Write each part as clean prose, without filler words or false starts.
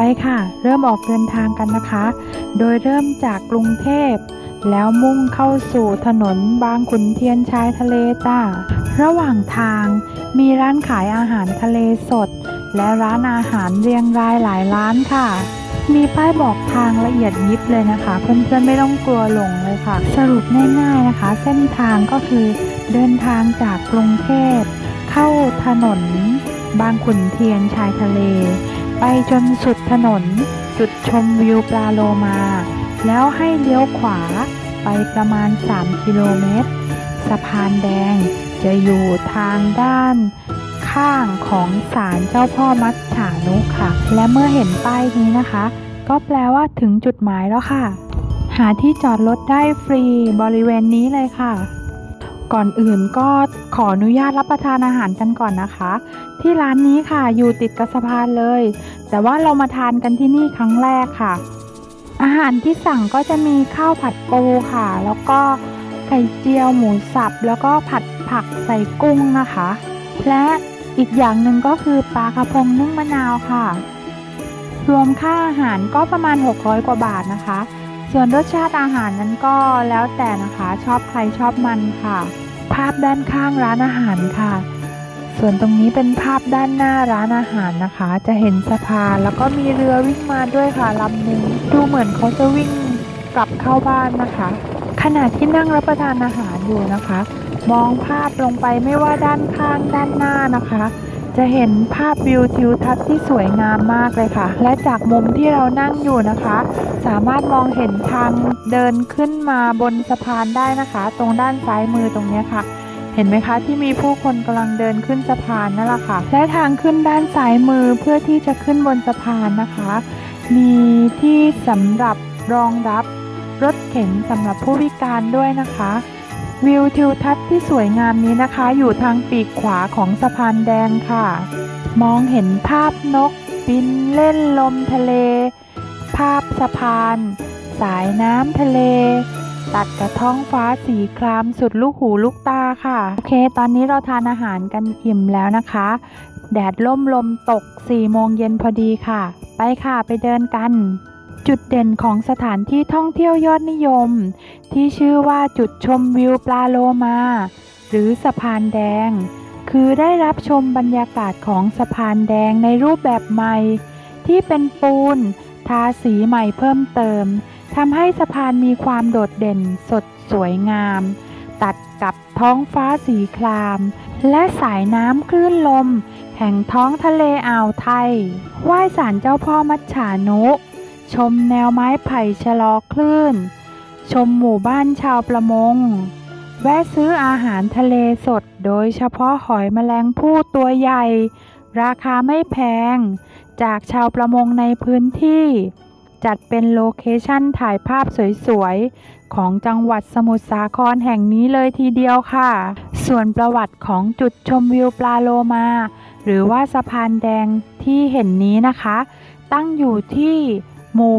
ค่ะเริ่มออกเดินทางกันนะคะโดยเริ่มจากกรุงเทพแล้วมุ่งเข้าสู่ถนนบางขุนเทียนชายทะเลจ้าระหว่างทางมีร้านขายอาหารทะเลสดและร้านอาหารเรียงรายหลายร้านค่ะมีป้ายบอกทางละเอียดยิบเลยนะคะเพื่อนๆไม่ต้องกลัวหลงเลยค่ะสรุปง่ายๆนะคะเส้นทางก็คือเดินทางจากกรุงเทพเข้าถนนบางขุนเทียนชายทะเลไปจนสุดถนนจุดชมวิวปลาโลมาแล้วให้เลี้ยวขวาไปประมาณ3 กิโลเมตรสะพานแดงจะอยู่ทางด้านข้างของศาลเจ้าพ่อมัจฉานุค่ะและเมื่อเห็นป้ายนี้นะคะก็แปลว่าถึงจุดหมายแล้วค่ะหาที่จอดรถได้ฟรีบริเวณนี้เลยค่ะก่อนอื่นก็ขออนุญาตรับประทานอาหารกันก่อนนะคะที่ร้านนี้ค่ะอยู่ติดกับสะพานเลยแต่ว่าเรามาทานกันที่นี่ครั้งแรกค่ะอาหารที่สั่งก็จะมีข้าวผัดปูค่ะแล้วก็ไข่เจียวหมูสับแล้วก็ผัดผักใส่กุ้งนะคะและอีกอย่างหนึ่งก็คือปลากระพงนึ่งมะนาวค่ะรวมค่าอาหารก็ประมาณ600 กว่าบาทนะคะส่วนรสชาติอาหารนั้นก็แล้วแต่นะคะชอบใครชอบมันค่ะภาพด้านข้างร้านอาหารค่ะส่วนตรงนี้เป็นภาพด้านหน้าร้านอาหารนะคะจะเห็นสะพานแล้วก็มีเรือวิ่งมาด้วยค่ะลำหนึ่งดูเหมือนเขาจะวิ่งกลับเข้าบ้านนะคะขณะที่นั่งรับประทานอาหารอยู่นะคะมองภาพลงไปไม่ว่าด้านข้างด้านหน้านะคะจะเห็นภาพวิวทิวทัศน์ที่สวยงามมากเลยค่ะและจากมุมที่เรานั่งอยู่นะคะสามารถมองเห็นทางเดินขึ้นมาบนสะพานได้นะคะตรงด้านซ้ายมือตรงนี้ค่ะเห็นไหมคะที่มีผู้คนกำลังเดินขึ้นสะพานนั่นแหละค่ะและทางขึ้นด้านซ้ายมือเพื่อที่จะขึ้นบนสะพานนะคะมีที่สำหรับรองรับรถเข็นสำหรับผู้พิการด้วยนะคะวิวทิวทัศน์ที่สวยงามนี้นะคะอยู่ทางปีกขวาของสะพานแดงค่ะมองเห็นภาพนกบินเล่นลมทะเลภาพสะพานสายน้ำทะเลตัดกับท้องฟ้าสีครามสุดลูกหูลูกตาค่ะโอเคตอนนี้เราทานอาหารกันอิ่มแล้วนะคะแดดล่มลมตก4 โมงเย็นพอดีค่ะไปค่ะไปเดินกันจุดเด่นของสถานที่ท่องเที่ยวยอดนิยมที่ชื่อว่าจุดชมวิวปลาโลมาหรือสะพานแดงคือได้รับชมบรรยากาศของสะพานแดงในรูปแบบใหม่ที่เป็นปูนทาสีใหม่เพิ่มเติมทำให้สะพานมีความโดดเด่นสดสวยงามตัดกับท้องฟ้าสีครามและสายน้ำคลื่นลมแห่งท้องทะเลอ่าวไทยไหว้ศาลเจ้าพ่อมัจฉานุชมแนวไม้ไผ่ชะลอคลื่นชมหมู่บ้านชาวประมงแวะซื้ออาหารทะเลสดโดยเฉพาะหอยแมลงภู่ตัวใหญ่ราคาไม่แพงจากชาวประมงในพื้นที่จัดเป็นโลเคชั่นถ่ายภาพสวยๆของจังหวัดสมุทรสาครแห่งนี้เลยทีเดียวค่ะส่วนประวัติของจุดชมวิวปลาโลมาหรือว่าสะพานแดงที่เห็นนี้นะคะตั้งอยู่ที่หมู่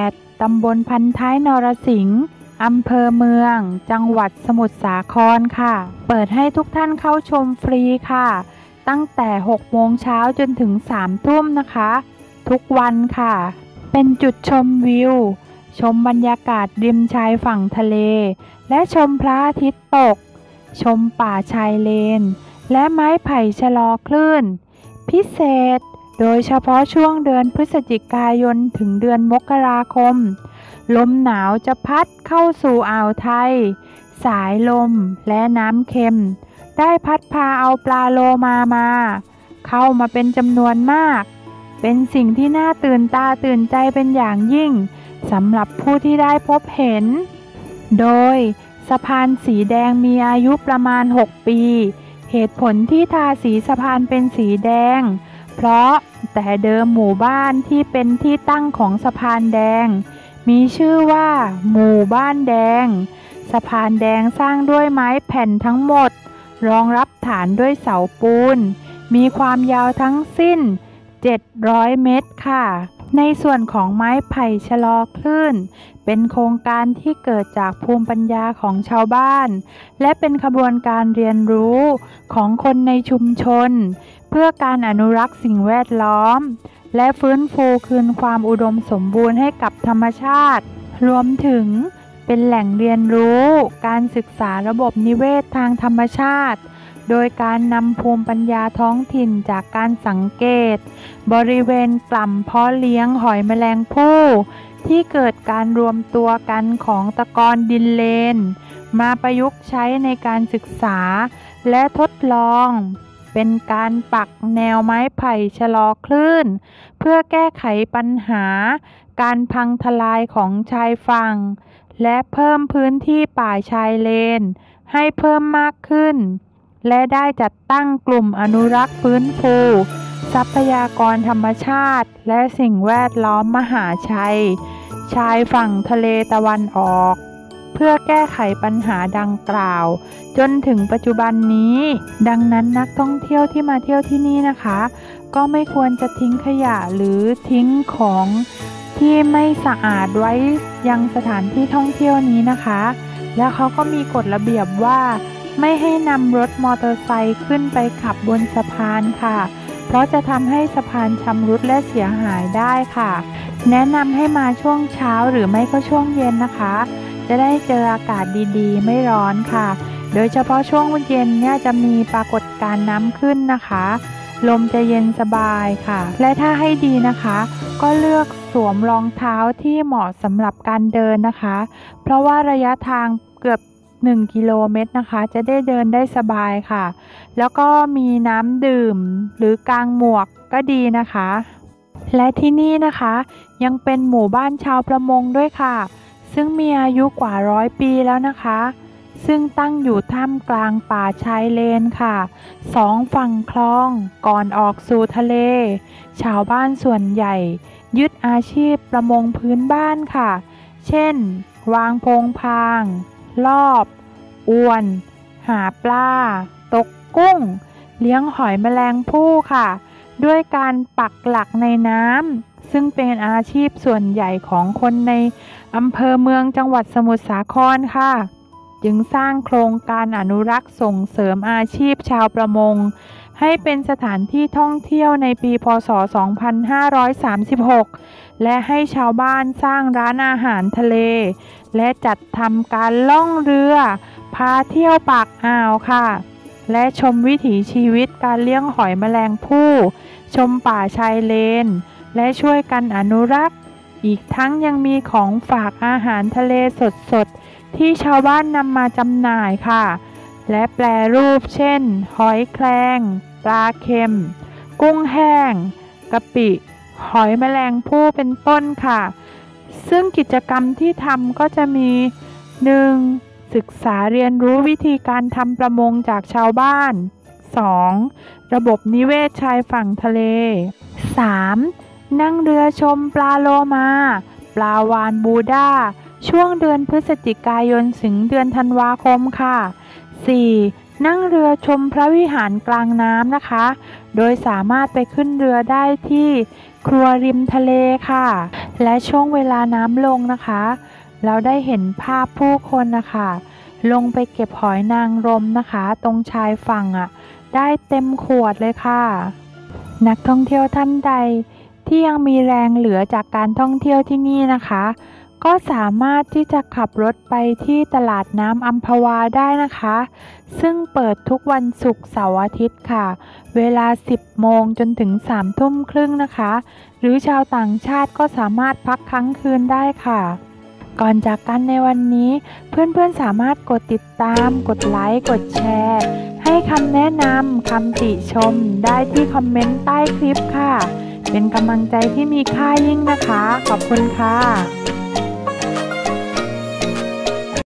8 ตำบลพันท้ายนรสิงห์อำเภอเมืองจังหวัดสมุทรสาครค่ะเปิดให้ทุกท่านเข้าชมฟรีค่ะตั้งแต่6 โมงเช้าจนถึง3 ทุ่มนะคะทุกวันค่ะเป็นจุดชมวิวชมบรรยากาศริมชายฝั่งทะเลและชมพระอาทิตย์ตกชมป่าชายเลนและไม้ไผ่ชะลอคลื่นพิเศษโดยเฉพาะช่วงเดือนพฤศจิกายนถึงเดือนมกราคมลมหนาวจะพัดเข้าสู่อ่าวไทยสายลมและน้ำเค็มได้พัดพาเอาปลาโลมาเข้ามาเป็นจำนวนมากเป็นสิ่งที่น่าตื่นตาตื่นใจเป็นอย่างยิ่งสำหรับผู้ที่ได้พบเห็นโดยสะพานสีแดงมีอายุประมาณ6 ปีเหตุผลที่ทาสีสะพานเป็นสีแดงเพราะแต่เดิมหมู่บ้านที่เป็นที่ตั้งของสะพานแดงมีชื่อว่าหมู่บ้านแดงสะพานแดงสร้างด้วยไม้แผ่นทั้งหมดรองรับฐานด้วยเสาปูนมีความยาวทั้งสิ้น700 เมตรค่ะในส่วนของไม้ไผ่ชะลอคลื่นเป็นโครงการที่เกิดจากภูมิปัญญาของชาวบ้านและเป็นขบวนการเรียนรู้ของคนในชุมชนเพื่อการอนุรักษ์สิ่งแวดล้อมและฟื้นฟูคืนความอุดมสมบูรณ์ให้กับธรรมชาติรวมถึงเป็นแหล่งเรียนรู้การศึกษาระบบนิเวศทางธรรมชาติโดยการนำภูมิปัญญาท้องถิ่นจากการสังเกตบริเวณกล่ำเพาะเลี้ยงหอยแมลงภู่ที่เกิดการรวมตัวกันของตะกอนดินเลนมาประยุกต์ใช้ในการศึกษาและทดลองเป็นการปักแนวไม้ไผ่ชะลอคลื่นเพื่อแก้ไขปัญหาการพังทลายของชายฝั่งและเพิ่มพื้นที่ป่าชายเลนให้เพิ่มมากขึ้นและได้จัดตั้งกลุ่มอนุรักษ์ฟื้นฟูทรัพยากรธรรมชาติและสิ่งแวดล้อมมหาชัยชายฝั่งทะเลตะวันออกเพื่อแก้ไขปัญหาดังกล่าวจนถึงปัจจุบันนี้ดังนั้นนักท่องเที่ยวที่มาเที่ยวที่นี่นะคะก็ไม่ควรจะทิ้งขยะหรือทิ้งของที่ไม่สะอาดไว้ยังสถานที่ท่องเที่ยวนี้นะคะแล้วเขาก็มีกฎระเบียบว่าไม่ให้นำรถมอเตอร์ไซค์ขึ้นไปขับบนสะพานค่ะเพราะจะทำให้สะพานชำรุดและเสียหายได้ค่ะแนะนำให้มาช่วงเช้าหรือไม่ก็ช่วงเย็นนะคะจะได้เจออากาศดีๆไม่ร้อนค่ะโดยเฉพาะช่วงเย็นเนี่ยจะมีปรากฏการณ์น้ำขึ้นนะคะลมจะเย็นสบายค่ะและถ้าให้ดีนะคะก็เลือกสวมรองเท้าที่เหมาะสำหรับการเดินนะคะเพราะว่าระยะทางเกือบ1 กิโลเมตรนะคะจะได้เดินได้สบายค่ะแล้วก็มีน้ำดื่มหรือกางหมวกก็ดีนะคะและที่นี่นะคะยังเป็นหมู่บ้านชาวประมงด้วยค่ะซึ่งมีอายุกว่า100 ปีแล้วนะคะซึ่งตั้งอยู่ท่ามกลางป่าชายเลนค่ะ2 ฝั่งคลองก่อนออกสู่ทะเลชาวบ้านส่วนใหญ่ยึดอาชีพประมงพื้นบ้านค่ะเช่นวางโพงพางลอบอวนหาปลาตกกุ้งเลี้ยงหอยแมลงภู่ค่ะด้วยการปักหลักในน้ำซึ่งเป็นอาชีพส่วนใหญ่ของคนในอำเภอเมืองจังหวัดสมุทรสาครค่ะจึงสร้างโครงการอนุรักษ์ส่งเสริมอาชีพชาวประมงให้เป็นสถานที่ท่องเที่ยวในปีพ.ศ. 2536และให้ชาวบ้านสร้างร้านอาหารทะเลและจัดทำการล่องเรือพาเที่ยวปากอ่าวค่ะและชมวิถีชีวิตการเลี้ยงหอยแมลงภู่ชมป่าชายเลนและช่วยกันอนุรักษ์อีกทั้งยังมีของฝากอาหารทะเลสดๆที่ชาวบ้านนำมาจำหน่ายค่ะและแปรรูปเช่นหอยแครงปลาเค็มกุ้งแห้งกะปิหอยแมลงภู่เป็นต้นค่ะซึ่งกิจกรรมที่ทำก็จะมี 1. ศึกษาเรียนรู้วิธีการทำประมงจากชาวบ้าน 2. ระบบนิเวศชายฝั่งทะเล 3. นั่งเรือชมปลาโลมาปลาวาฬบูด้าช่วงเดือนพฤศจิกายนถึงเดือนธันวาคมค่ะ 4. นั่งเรือชมพระวิหารกลางน้ำนะคะโดยสามารถไปขึ้นเรือได้ที่ครัวริมทะเลค่ะและช่วงเวลาน้ำลงนะคะเราได้เห็นภาพผู้คนนะคะลงไปเก็บหอยนางรมนะคะตรงชายฝั่งได้เต็มขวดเลยค่ะนักท่องเที่ยวท่านใดที่ยังมีแรงเหลือจากการท่องเที่ยวที่นี่นะคะก็สามารถที่จะขับรถไปที่ตลาดน้ำอัมพวาได้นะคะซึ่งเปิดทุกวันศุกร์เสาร์อาทิตย์ค่ะเวลา 10 โมงจนถึง 3 ทุ่มครึ่งนะคะหรือชาวต่างชาติก็สามารถพักค้างคืนได้ค่ะก่อนจากกันในวันนี้เพื่อนๆสามารถกดติดตามกดไลค์กดแชร์ให้คำแนะนำคำติชมได้ที่คอมเมนต์ใต้คลิปค่ะเป็นกำลังใจที่มีค่ายิ่งนะคะขอบคุณค่ะ